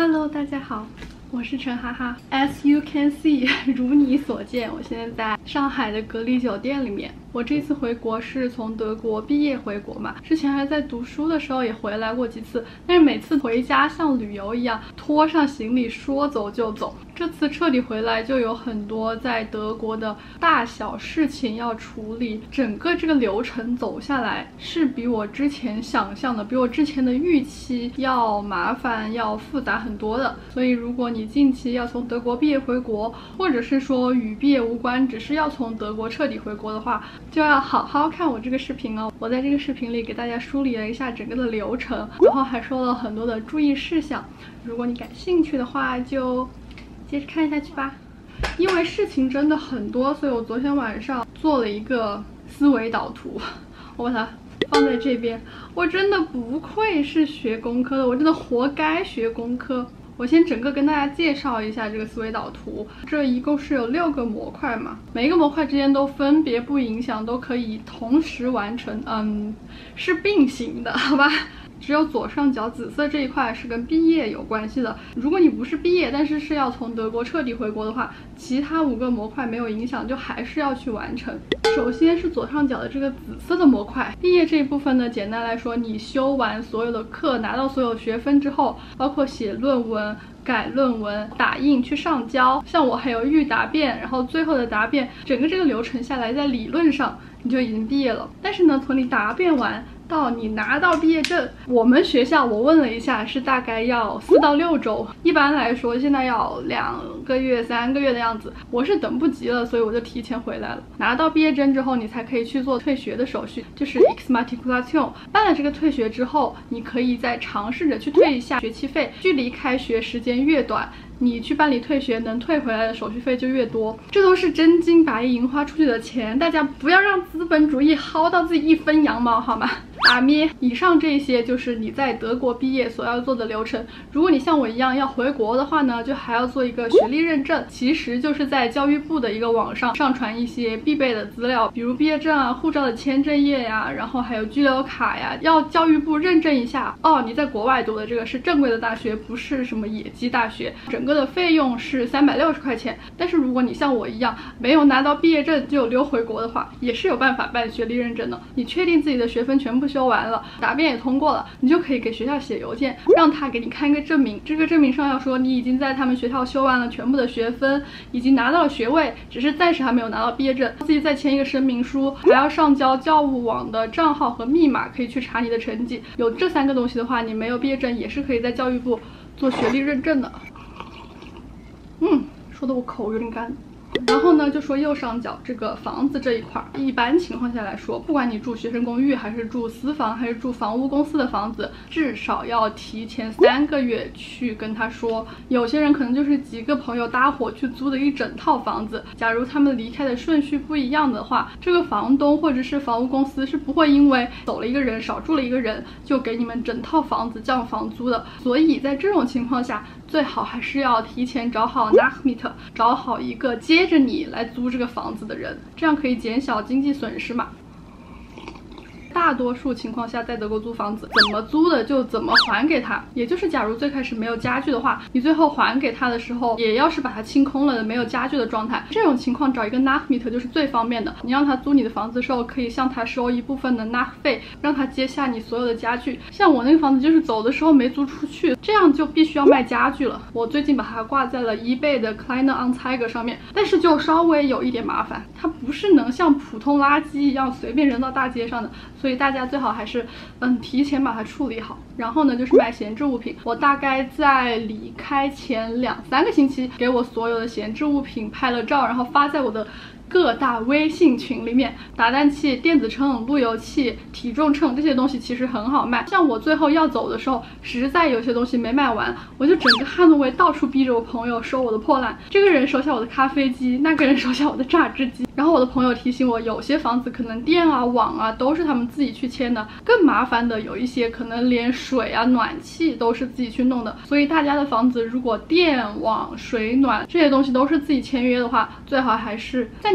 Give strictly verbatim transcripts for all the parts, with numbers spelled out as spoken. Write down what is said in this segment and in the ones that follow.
Hello， 大家好，我是陈哈哈。As you can see， 如你所见，我现在在上海的隔离酒店里面。我这次回国是从德国毕业回国嘛，之前还在读书的时候也回来过几次，但是每次回家像旅游一样，拖上行李说走就走。这次彻底回来就有很多在德国的大小事情要处理，整个这个流程走下来是比我之前想象的，比我之前的预期要麻烦要复杂很多的。所以如果你近期要从德国毕业回国，或者是说与毕业无关，只是要从德国彻底回国的话，就要好好看我这个视频哦。我在这个视频里给大家梳理了一下整个的流程，然后还说了很多的注意事项。如果你感兴趣的话，就接着看下去吧。因为事情真的很多，所以我昨天晚上做了一个思维导图，我把它放在这边。我真的不愧是学工科的，我真的活该学工科。我先整个跟大家介绍一下这个思维导图，这一共是有六个模块嘛，每一个模块之间都分别不影响，都可以同时完成，嗯，是并行的，好吧？只有左上角紫色这一块是跟毕业有关系的。如果你不是毕业，但是是要从德国彻底回国的话，其他五个模块没有影响，就还是要去完成。首先是左上角的这个紫色的模块，毕业这一部分呢，简单来说，你修完所有的课，拿到所有学分之后，包括写论文、改论文、打印去上交，像我还有预答辩，然后最后的答辩，整个这个流程下来，在理论上你就已经毕业了。但是呢，从你答辩完到你拿到毕业证，我们学校我问了一下，是大概要四到六周，一般来说现在要两个月、三个月的样子。我是等不及了，所以我就提前回来了。拿到毕业证之后，你才可以去做退学的手续，就是 exmatriculation。办了这个退学之后，你可以再尝试着去退一下学期费，距离开学时间越短，你去办理退学能退回来的手续费就越多。这都是真金白银花出去的钱，大家不要让资本主义薅到自己一分羊毛好吗？打咩！以上这些就是你在德国毕业所要做的流程。如果你像我一样要回国的话呢，就还要做一个学历认证，其实就是在教育部的一个网上上传一些必备的资料，比如毕业证啊、护照的签证页呀，然后还有居留卡呀，要教育部认证一下哦，你在国外读的这个是正规的大学，不是什么野鸡大学。整个的费用是三百六十块钱。但是如果你像我一样没有拿到毕业证就溜回国的话，也是有办法办学历认证的。你确定自己的学分全部修完了，答辩也通过了，你就可以给学校写邮件，让他给你看一个证明。这个证明上要说你已经在他们学校修完了全部的学分，已经拿到了学位，只是暂时还没有拿到毕业证，自己再签一个声明书，还要上交教务网的账号和密码，可以去查你的成绩。有这三个东西的话，你没有毕业证也是可以在教育部做学历认证的。嗯，说的我口有点干。然后呢，就说右上角这个房子这一块，一般情况下来说，不管你住学生公寓还是住私房还是住房屋公司的房子，至少要提前三个月去跟他说。有些人可能就是几个朋友搭伙去租的一整套房子，假如他们离开的顺序不一样的话，这个房东或者是房屋公司是不会因为走了一个人少住了一个人就给你们整套房子降房租的。所以在这种情况下，最好还是要提前找好 Nachmieter， 找好一个接着你来租这个房子的人，这样可以减小经济损失嘛。大多数情况下，在德国租房子，怎么租的就怎么还给他。也就是假如最开始没有家具的话，你最后还给他的时候，也要是把它清空了的，没有家具的状态。这种情况找一个 Nachmieter 就是最方便的。你让他租你的房子的时候，可以向他收一部分的 Nach 费，让他接下你所有的家具。像我那个房子就是走的时候没租出去，这样就必须要卖家具了。我最近把它挂在了 eBay 的 Kleine Anzeiger 上面，但是就稍微有一点麻烦，它不是能像普通垃圾一样随便扔到大街上的。所以大家最好还是嗯提前把它处理好。然后呢，就是买闲置物品。我大概在离开前两三个星期，给我所有的闲置物品拍了照，然后发在我的各大微信群里面。打蛋器、电子秤、路由器、体重秤这些东西其实很好卖。像我最后要走的时候，实在有些东西没卖完，我就整个汉诺威到处逼着我朋友收我的破烂。这个人收下我的咖啡机，那个人收下我的榨汁机。然后我的朋友提醒我，有些房子可能电啊、网啊都是他们自己去签的，更麻烦的有一些可能连水啊、暖气都是自己去弄的。所以大家的房子如果电、网、水、暖这些东西都是自己签约的话，最好还是在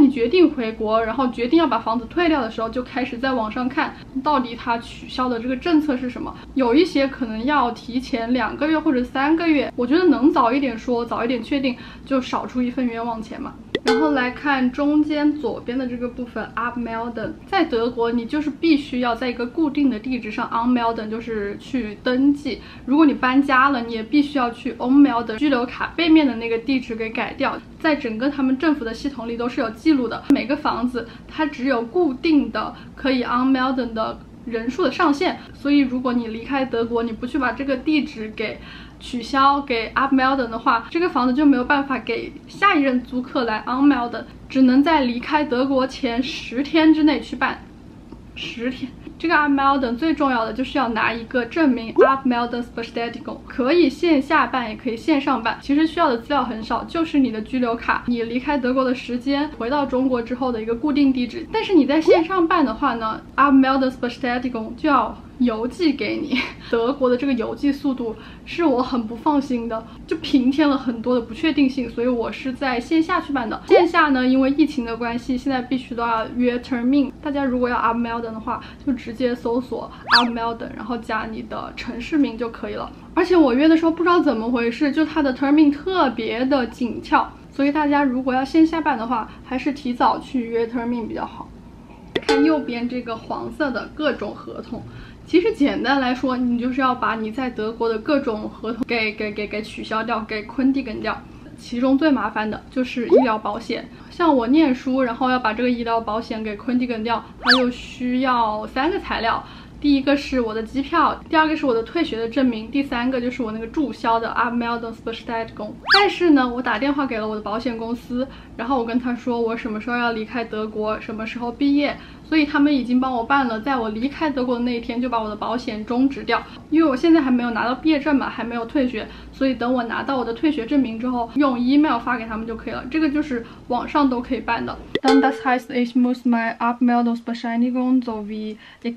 你决定回国，然后决定要把房子退掉的时候，就开始在网上看到底它取消的这个政策是什么。有一些可能要提前两个月或者三个月，我觉得能早一点说，早一点确定，就少出一份冤枉钱嘛。然后来看中间左边的这个部分 abmelden， 在德国你就是必须要在一个固定的地址上 anmelden， 就是去登记。如果你搬家了，你也必须要去 ummelden， 居留卡背面的那个地址给改掉。在整个他们政府的系统里都是有记录的，每个房子它只有固定的可以 anmelden 的人数的上限，所以如果你离开德国，你不去把这个地址给取消给 abmelden 的话，这个房子就没有办法给下一任租客来 anmelden， 只能在离开德国前十天之内去办。十天。这个 abmelden 最重要的就是要拿一个证明 abmeldungsbestätigung， 可以线下办也可以线上办，其实需要的资料很少，就是你的居留卡，你离开德国的时间，回到中国之后的一个固定地址。但是你在线上办的话呢， abmeldungsbestätigung 就要邮寄给你。德国的这个邮寄速度是我很不放心的，就平添了很多的不确定性，所以我是在线下去办的。线下呢，因为疫情的关系，现在必须都要约 termin， 大家如果要 abmelden 的话，就直接搜索 abmelden， 然后加你的城市名就可以了。而且我约的时候不知道怎么回事，就它的 termin 特别的紧俏，所以大家如果要线下办的话，还是提早去约 termin 比较好。看右边这个黄色的各种合同，其实简单来说，你就是要把你在德国的各种合同给给给给取消掉，给kündigen掉。其中最麻烦的就是医疗保险，像我念书，然后要把这个医疗保险给kündigen掉，它就需要三个材料。第一个是我的机票，第二个是我的退学的证明，第三个就是我那个注销的 abmeldungsbestätigung。但是呢，我打电话给了我的保险公司，然后我跟他说我什么时候要离开德国，什么时候毕业，所以他们已经帮我办了，在我离开德国的那一天就把我的保险终止掉。因为我现在还没有拿到毕业证嘛，还没有退学，所以等我拿到我的退学证明之后，用 email 发给他们就可以了。这个就是网上都可以办的。Dann das heißt, ich muss meine Abmeldungsbescheinigung sowie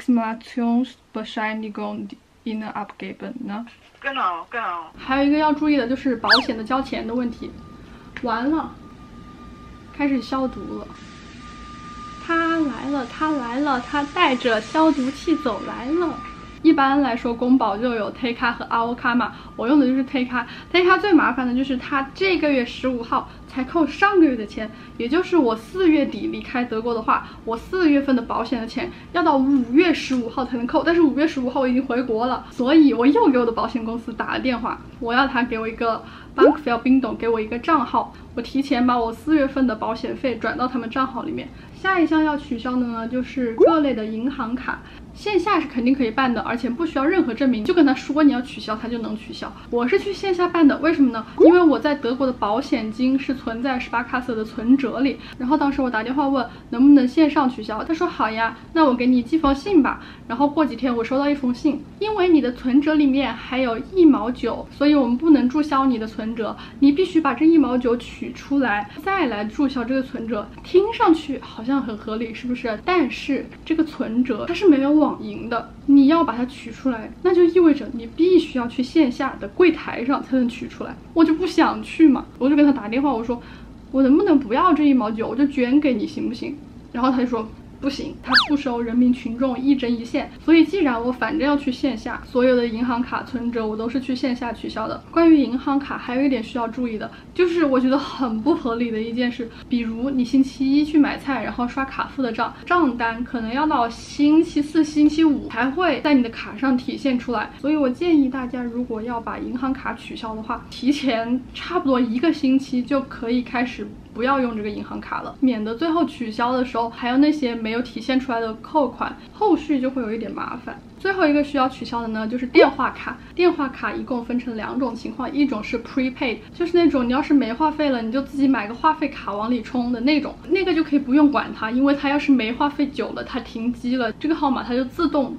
Examinationsbescheinigung Ihnen abgeben, ne? Genau, genau. 还有一个要注意的就是保险的交钱的问题。完了，开始消毒了。他来了，他来了，他带着消毒器走来了。一般来说，公保就有 T 卡和 A O 卡嘛，我用的就是 T 卡。T 卡最麻烦的就是它这个月十五号才扣上个月的钱，也就是我四月底离开德国的话，我四月份的保险的钱要到五月十五号才能扣。但是五月十五号我已经回国了，所以我又给我的保险公司打了电话，我要他给我一个 Bankverbindung， 给我一个账号，我提前把我四月份的保险费转到他们账号里面。下一项要取消的呢，就是各类的银行卡。线下是肯定可以办的，而且不需要任何证明，就跟他说你要取消，他就能取消。我是去线下办的，为什么呢？因为我在德国的保险金是存在 Sparkasse 的存折里，然后当时我打电话问能不能线上取消，他说好呀，那我给你寄封信吧。然后过几天我收到一封信，因为你的存折里面还有一毛九，所以我们不能注销你的存折，你必须把这一毛九取出来，再来注销这个存折。听上去好像很合理，是不是？但是这个存折它是没有网银的，你要把它取出来，那就意味着你必须要去线下的柜台上才能取出来。我就不想去嘛，我就跟他打电话，我说我能不能不要这一毛九，我就捐给你行不行？然后他就说不行，他不收人民群众一针一线。所以既然我反正要去线下，所有的银行卡存折我都是去线下取消的。关于银行卡还有一点需要注意的，就是我觉得很不合理的一件事，比如你星期一去买菜，然后刷卡付的账，账单可能要到星期四星期五才会在你的卡上体现出来。所以我建议大家如果要把银行卡取消的话，提前差不多一个星期就可以开始不要用这个银行卡了，免得最后取消的时候还有那些没有体现出来的扣款，后续就会有一点麻烦。最后一个需要取消的呢，就是电话卡。电话卡一共分成两种情况，一种是 prepaid， 就是那种你要是没话费了，你就自己买个话费卡往里充的那种，那个就可以不用管它，因为它要是没话费久了，它停机了，这个号码它就自动就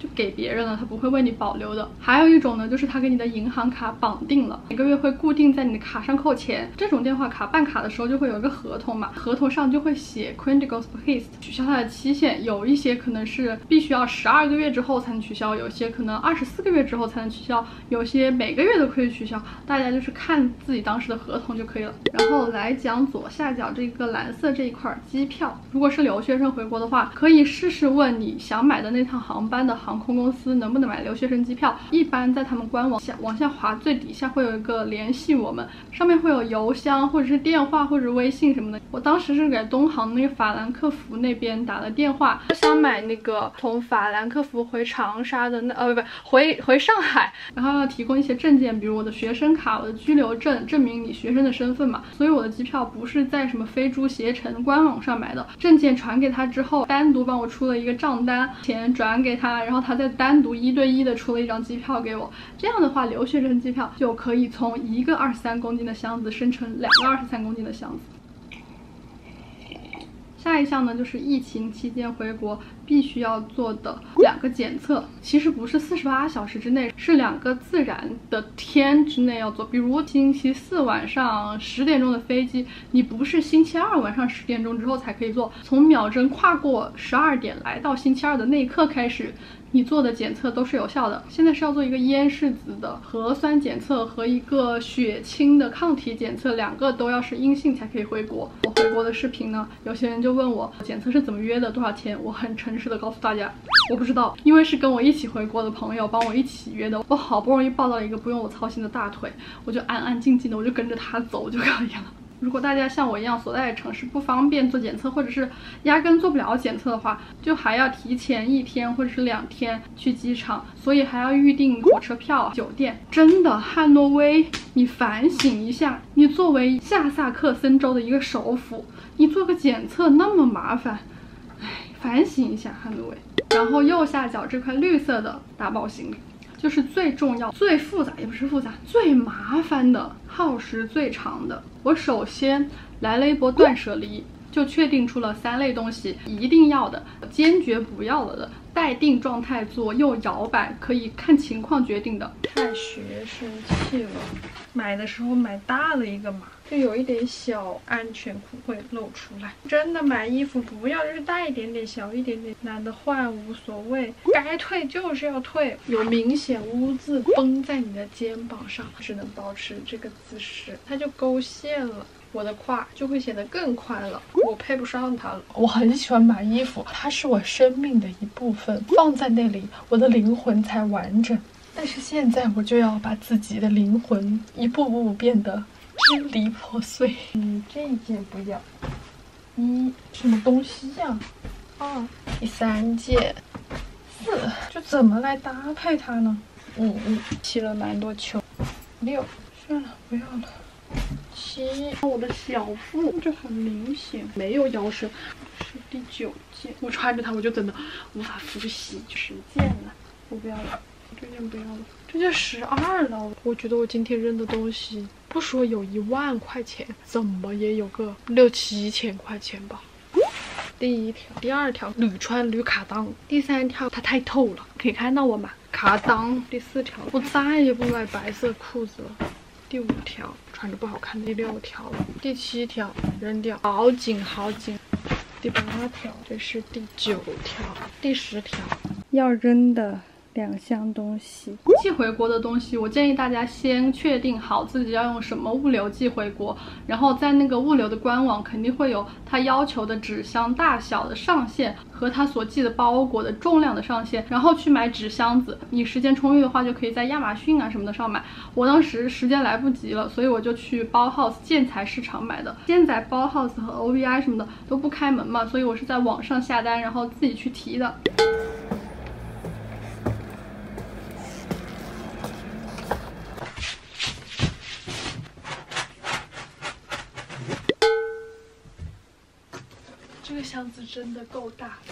就给别人了，他不会为你保留的。还有一种呢，就是他给你的银行卡绑定了，每个月会固定在你的卡上扣钱。这种电话卡办卡的时候就会有一个合同嘛，合同上就会写 critical haste 取消它的期限，有一些可能是必须要十二个月之后才能取消，有些可能二十四个月之后才能取消，有些每个月都可以取消，大家就是看自己当时的合同就可以了。然后来讲左下角这个蓝色这一块机票，如果是留学生回国的话，可以试试问你想买的那趟航班的航空公司能不能买留学生机票。一般在他们官网下往下滑，最底下会有一个联系我们，上面会有邮箱或者是电话或者微信什么的。我当时是给东航那个法兰克福那边打了电话，我想买那个从法兰克福回长沙的那呃不不回回上海，然后要提供一些证件，比如我的学生卡、我的居留证，证明你学生的身份嘛。所以我的机票不是在什么飞猪携程官网上买的，证件传给他之后，单独帮我出了一个账单，钱转给他，然后他再单独一对一的出了一张机票给我。这样的话，留学生机票就可以从一个二十三公斤的箱子生成两个二十三公斤的箱子。下一项呢，就是疫情期间回国必须要做的两个检测，其实不是四十八小时之内，是两个自然的天之内要做。比如星期四晚上十点钟的飞机，你不是星期二晚上十点钟之后才可以做，从秒针跨过十二点来到星期二的那一刻开始，你做的检测都是有效的。现在是要做一个咽拭子的核酸检测和一个血清的抗体检测，两个都要是阴性才可以回国。我回国的视频呢，有些人就问我检测是怎么约的，多少钱，我很诚实的告诉大家，我不知道，因为是跟我一起回国的朋友帮我一起约的，我好不容易抱到一个不用我操心的大腿，我就安安静静的，我就跟着他走就可以了。如果大家像我一样所在的城市不方便做检测，或者是压根做不了检测的话，就还要提前一天或者是两天去机场，所以还要预订火车票、酒店。真的，汉诺威，你反省一下，你作为下萨克森州的一个首府，你做个检测那么麻烦，哎，反省一下汉诺威。然后右下角这块绿色的大包行李，就是最重要、最复杂，也不是复杂，最麻烦的，耗时最长的。我首先来了一波断舍离，就确定出了三类东西一定要的，坚决不要了的，待定状态左右摇摆，可以看情况决定的。太学生气了，买的时候买大了一个码，就有一点小安全裤会露出来。真的买衣服不要就是大一点点、小一点点，懒得换无所谓，该退就是要退。有明显污渍绷在你的肩膀上，只能保持这个姿势，它就勾线了。我的胯就会显得更宽了，我配不上它了。我很喜欢买衣服，它是我生命的一部分，放在那里，我的灵魂才完整。但是现在我就要把自己的灵魂一步步变得支离破碎。嗯，这一件不要。一，什么东西呀？二，第三件。四，就怎么来搭配它呢？五，起了蛮多球。六，算了，不要了。七，我的小腹就很明显没有腰身，是第九件。我穿着它我就真的无法呼吸。十件了，我不要了，这件不要了，这件十二了。我觉得我今天扔的东西，不说有一万块钱，怎么也有个六七千块钱吧。第一条，第二条屡穿屡卡裆，第三条它太透了，可以看到我吗？卡裆。第四条，我再也不买白色裤子了。第五条穿着不好看，第六条了，第七条扔掉，好紧好紧。第八条，这是第九条，第十条要扔的两项东西。寄回国的东西，我建议大家先确定好自己要用什么物流寄回国，然后在那个物流的官网肯定会有它要求的纸箱大小的上限和它所寄的包裹的重量的上限，然后去买纸箱子。你时间充裕的话，就可以在亚马逊啊什么的上买。我当时时间来不及了，所以我就去包 house 建材市场买的。现在包 house 和 O V I 什么的都不开门嘛，所以我是在网上下单，然后自己去提的。这个箱子真的够大的。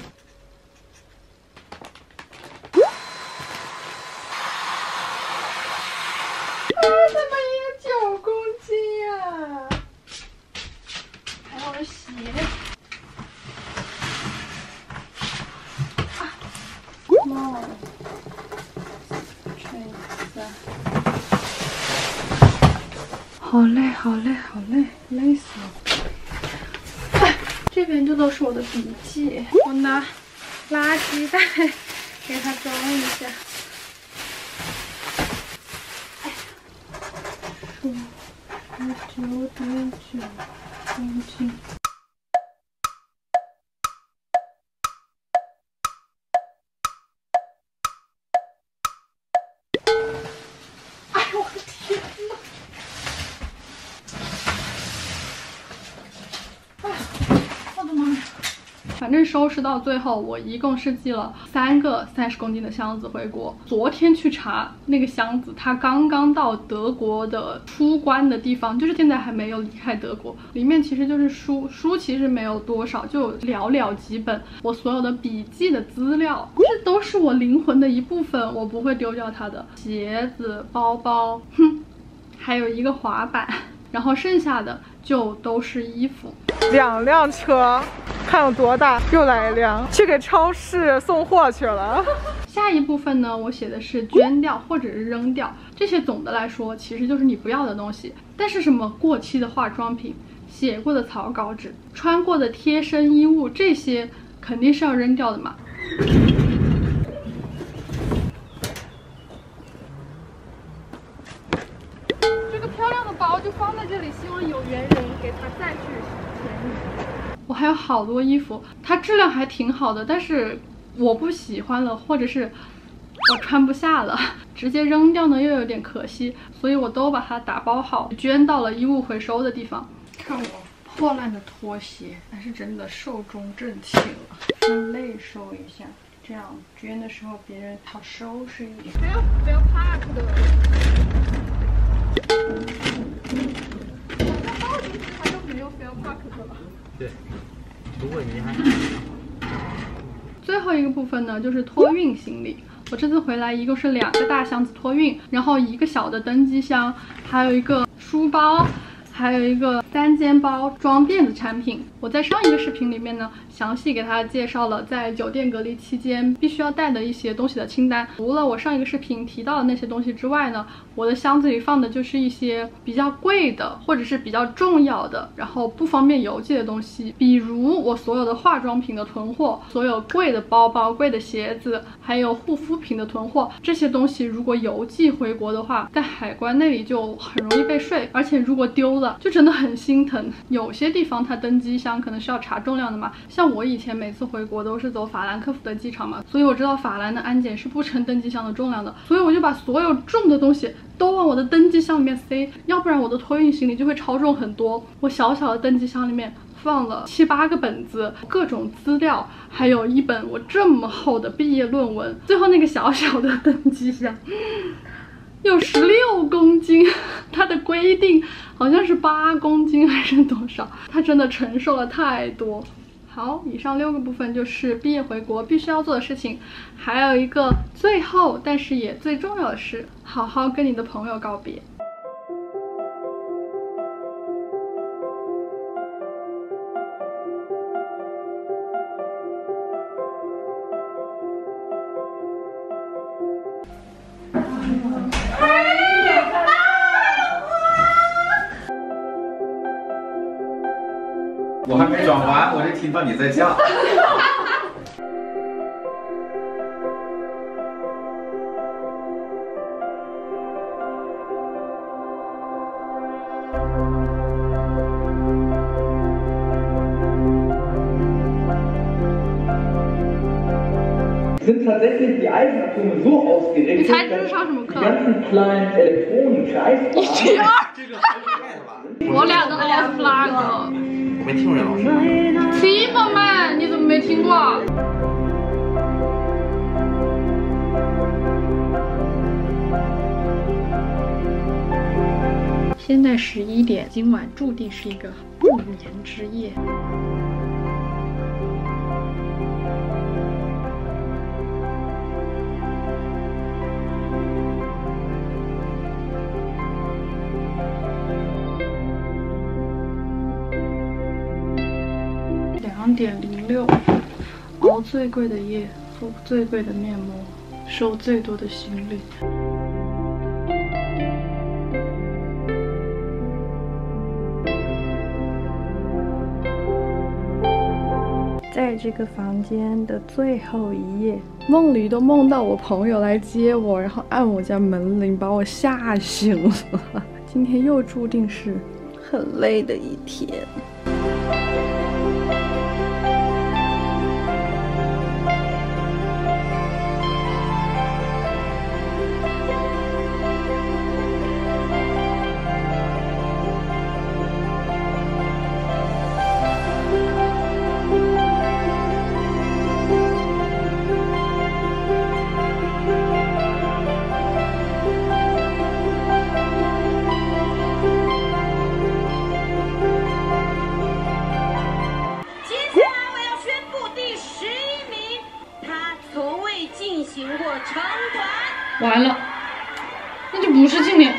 啊，怎么也九公斤啊！还有我的鞋。啊，哇！ 好累，好累，好累，累死了。哎，这边就都是我的笔记，我拿垃圾袋给它装一下。哎，数九点九公斤。哎呦我的天呐！哎呀，我的妈呀！反正收拾到最后，我一共是寄了三个三十公斤的箱子回国。昨天去查那个箱子，它刚刚到德国的出关的地方，就是现在还没有离开德国。里面其实就是书，书其实没有多少，就寥寥几本。我所有的笔记的资料，这都是我灵魂的一部分，我不会丢掉它的。鞋子、包包，哼，还有一个滑板，然后剩下的就都是衣服。 两辆车，看有多大，又来一辆，去给超市送货去了。 下一部分呢，我写的是捐掉或者是扔掉，这些总的来说其实就是你不要的东西。但是什么过期的化妆品、写过的草稿纸、穿过的贴身衣物，这些肯定是要扔掉的嘛。这个漂亮的包就放在这里，希望有缘人给它再去填补。我还有好多衣服，它质量还挺好的，但是我不喜欢了，或者是我穿不下了，直接扔掉呢又有点可惜，所以我都把它打包好，捐到了衣物回收的地方。看我破烂的拖鞋，但是真的寿终正寝了，分类收一下，这样捐的时候别人好收拾一点。不要不要 pack 的。我包里它都没有不要 pack 的了。对，如果你还。最后一个部分呢，就是托运行李。我这次回来一共是两个大箱子托运，然后一个小的登机箱，还有一个书包，还有一个单肩包装电子产品。我在上一个视频里面呢，详细给大家介绍了在酒店隔离期间必须要带的一些东西的清单。除了我上一个视频提到的那些东西之外呢，我的箱子里放的就是一些比较贵的或者是比较重要的，然后不方便邮寄的东西，比如我所有的化妆品的囤货，所有贵的包包、贵的鞋子，还有护肤品的囤货。这些东西如果邮寄回国的话，在海关那里就很容易被税，而且如果丢了就真的很心疼。有些地方它登机箱可能是要查重量的嘛，像我以前每次回国都是走法兰克福的机场嘛，所以我知道法兰的安检是不称登机箱的重量的，所以我就把所有重的东西都往我的登机箱里面塞，要不然我的托运行李就会超重很多。我小小的登机箱里面放了七八个本子，各种资料，还有一本我这么厚的毕业论文。最后那个小小的登机箱有十六公斤，它的规定好像是八公斤还是多少，它真的承受了太多。好，以上六个部分就是毕业回国必须要做的事情，还有一个最后但是也最重要的是，好好跟你的朋友告别。 我还没转完，我就听到你在叫。 Sind tatsächlich die Eisenatome so ausgerichtet, dass die ganzen kleinen Elektronen Kreis 我两个 F flag， 我没听过这老师。 西门曼，你怎么没听过？现在十一点，今晚注定是一个不眠之夜。两点零六，熬最贵的夜，敷最贵的面膜，收最多的行李。 在这个房间的最后一夜，梦里都梦到我朋友来接我，然后按我家门铃把我吓醒了。今天又注定是很累的一天。完了，那就不是庆龄。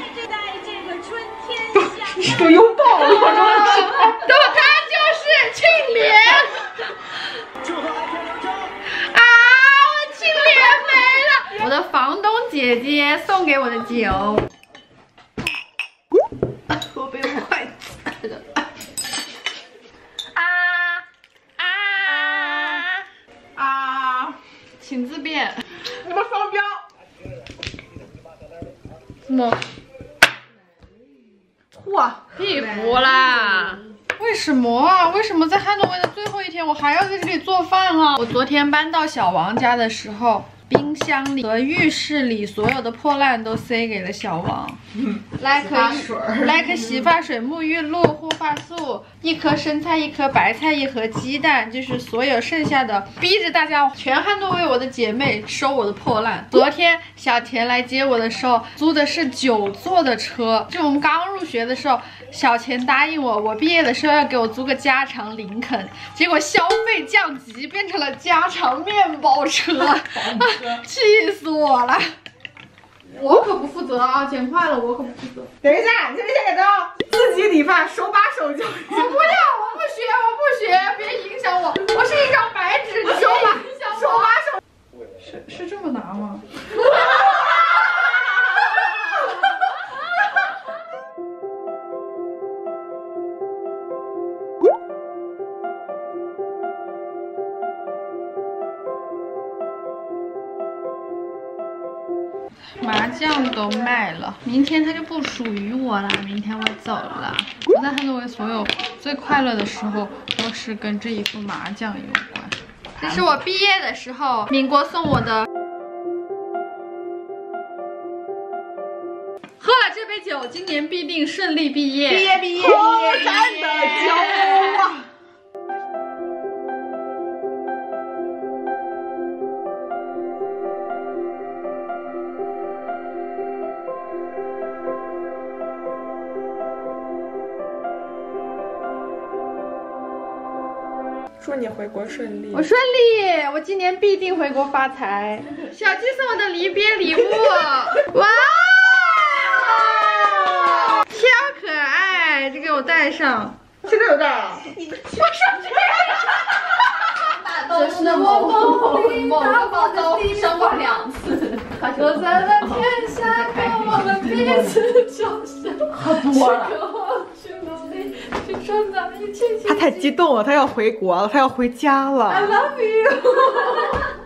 都拥抱了，我说是，对，他就是庆龄。啊，我庆龄没了！我的房东姐姐送给我的酒。我被我快踩的。啊啊啊！请自便。 我们双标。 什么？ 嚯， 屁股啦！为什么啊？为什么在汉诺威的最后一天，我还要在这里做饭啊？我昨天搬到小王家的时候，冰箱里和浴室里所有的破烂都塞给了小王。嗯 like like 洗发水、沐浴露、护发素，一颗生菜，一颗白菜，一盒鸡蛋，就是所有剩下的，逼着大家全汉诺威我的姐妹收我的破烂。昨天小田来接我的时候，租的是九座的车，就我们刚入学的时候，小钱答应我，我毕业的时候要给我租个加长林肯，结果消费降级变成了加长面包车，啊、气死我了！我可不负责啊，剪坏了我可不负责。 等一下，你这边先给他自己理发，手把手教育。 我不要，我不学，我不学，别影响我，我是一张白纸，你别影响我。 手把手。 是是这么拿吗？麻将都卖了，明天它就不属于我了。明天我走了。我在汉诺威所有最快乐的时候，都是跟这一副麻将有关。这是我毕业的时候，民国送我的。喝了这杯酒，今年必定顺利毕业。 毕业毕业毕业毕业！骄傲啊！祝你回国顺利！ 我顺利，我今年必定回国发财。小鸡送我的离别礼物，哇，超可爱，这个我带上。 这个有带啊？ 我说这个。这是我梦里某个宝刀升华两次，我在了天下，渴望了彼此交相。 好多了。 他太激动了，他要回国了，他要回家了。 I love you